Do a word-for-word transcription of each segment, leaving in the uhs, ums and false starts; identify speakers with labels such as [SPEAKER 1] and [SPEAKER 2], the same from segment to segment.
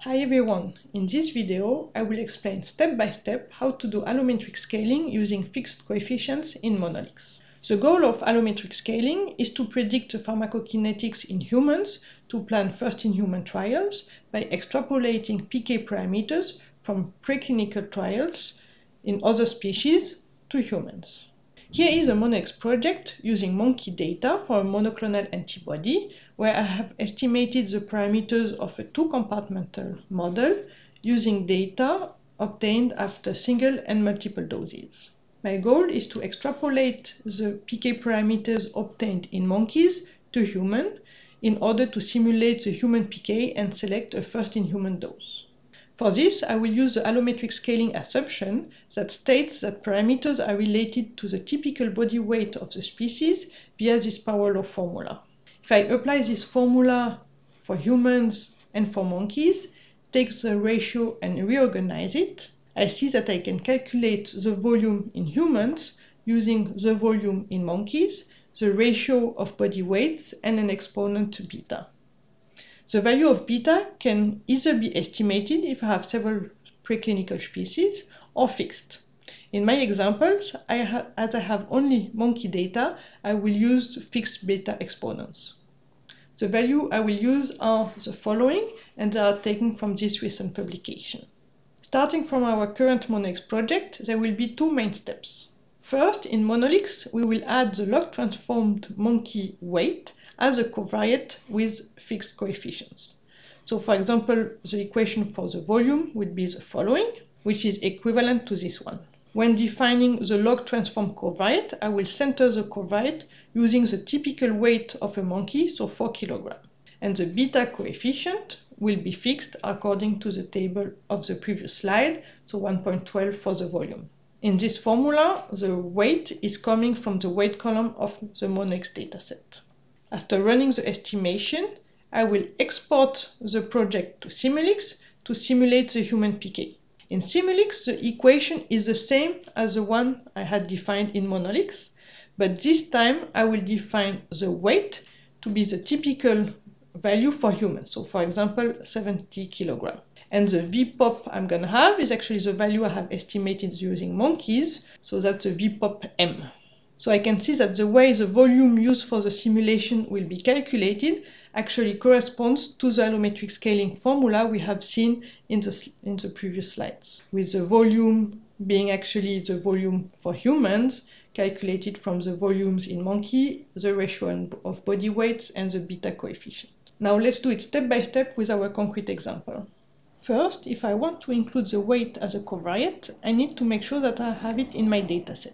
[SPEAKER 1] Hi everyone, in this video I will explain step by step how to do allometric scaling using fixed coefficients in Monolix. The goal of allometric scaling is to predict the pharmacokinetics in humans to plan first-in-human trials by extrapolating P K parameters from preclinical trials in other species to humans. Here is a Monolix project using monkey data for a monoclonal antibody, where I have estimated the parameters of a two-compartmental model using data obtained after single and multiple doses. My goal is to extrapolate the P K parameters obtained in monkeys to human in order to simulate the human P K and select a first-in-human dose. For this, I will use the allometric scaling assumption that states that parameters are related to the typical body weight of the species via this power law formula. If I apply this formula for humans and for monkeys, take the ratio and reorganize it, I see that I can calculate the volume in humans using the volume in monkeys, the ratio of body weights, and an exponent beta. The value of beta can either be estimated if I have several preclinical species or fixed. In my examples, I as I have only monkey data, I will use fixed beta exponents. The value I will use are the following, and they are taken from this recent publication. Starting from our current Monolix project, there will be two main steps. First, in Monolix, we will add the log transformed monkey weight as a covariate with fixed coefficients. So for example, the equation for the volume would be the following, which is equivalent to this one. When defining the log transform covariate, I will center the covariate using the typical weight of a monkey, so four kilograms. And the beta coefficient will be fixed according to the table of the previous slide, so one point one two for the volume. In this formula, the weight is coming from the weight column of the Monolix dataset. After running the estimation, I will export the project to Simulx to simulate the human P K. In Simulx, the equation is the same as the one I had defined in Monolix, but this time I will define the weight to be the typical value for humans, so for example seventy kilograms. And the V pop I'm going to have is actually the value I have estimated using monkeys, so that's the V pop M. So I can see that the way the volume used for the simulation will be calculated actually corresponds to the allometric scaling formula we have seen in the, in the previous slides, with the volume being actually the volume for humans calculated from the volumes in monkey, the ratio of body weights, and the beta coefficient. Now let's do it step by step with our concrete example. First, if I want to include the weight as a covariate, I need to make sure that I have it in my dataset.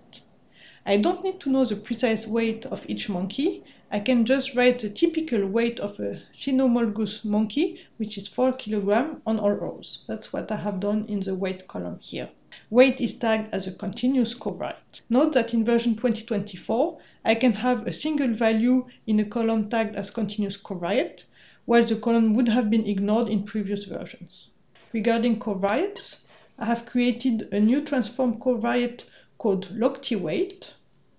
[SPEAKER 1] I don't need to know the precise weight of each monkey. I can just write the typical weight of a cynomolgus monkey, which is four kilograms, on all rows. That's what I have done in the weight column here. Weight is tagged as a continuous covariate. Note that in version twenty twenty-four, I can have a single value in a column tagged as continuous covariate, while the column would have been ignored in previous versions. Regarding covariates, I have created a new transform covariate called log T weight,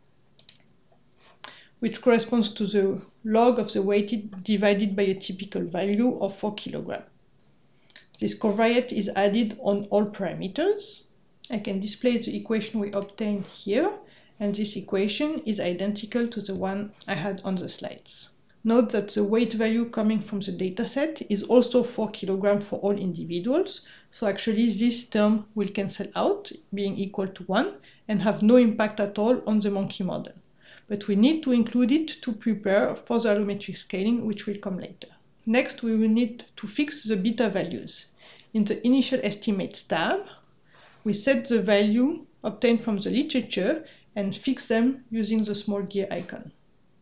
[SPEAKER 1] which corresponds to the log of the weighted divided by a typical value of four kilograms. This covariate is added on all parameters. I can display the equation we obtained here, and this equation is identical to the one I had on the slides. Note that the weight value coming from the dataset is also four kilograms for all individuals, so actually this term will cancel out, being equal to one, and have no impact at all on the monkey model. But we need to include it to prepare for the allometric scaling, which will come later. Next, we will need to fix the beta values. In the initial estimates tab, we set the value obtained from the literature and fix them using the small gear icon.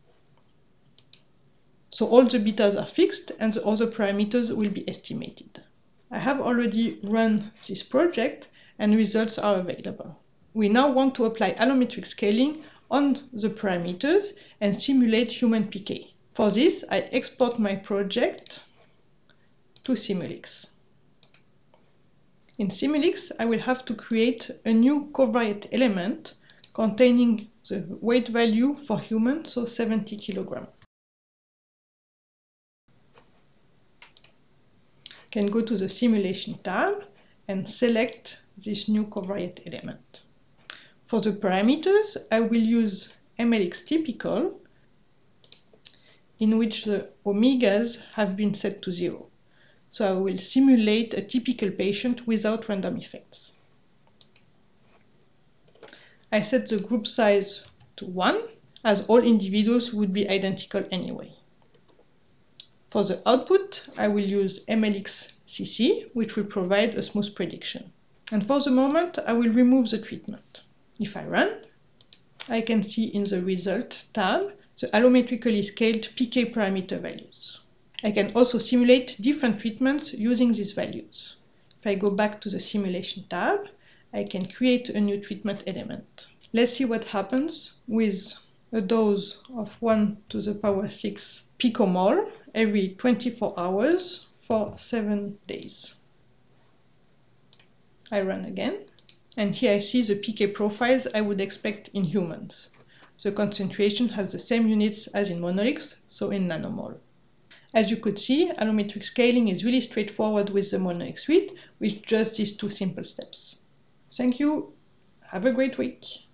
[SPEAKER 1] So all the betas are fixed and the other parameters will be estimated. I have already run this project and results are available. We now want to apply allometric scaling on the parameters and simulate human P K. For this, I export my project to Simulx. In Simulx, I will have to create a new covariate element containing the weight value for humans, so seventy kilograms. can go to the Simulation tab and select this new covariate element. For the parameters, I will use M L X typical, in which the omegas have been set to zero. So I will simulate a typical patient without random effects. I set the group size to one, as all individuals would be identical anyway. For the output, I will use M L X C C, which will provide a smooth prediction. And for the moment, I will remove the treatment. If I run, I can see in the Result tab the allometrically scaled P K parameter values. I can also simulate different treatments using these values. If I go back to the Simulation tab, I can create a new treatment element. Let's see what happens with a dose of one to the power six picomole every twenty-four hours for seven days. I run again, and here I see the P K profiles I would expect in humans. The concentration has the same units as in Monolix, so in nanomole. As you could see, allometric scaling is really straightforward with the MonolixSuite with just these two simple steps. Thank you. Have a great week.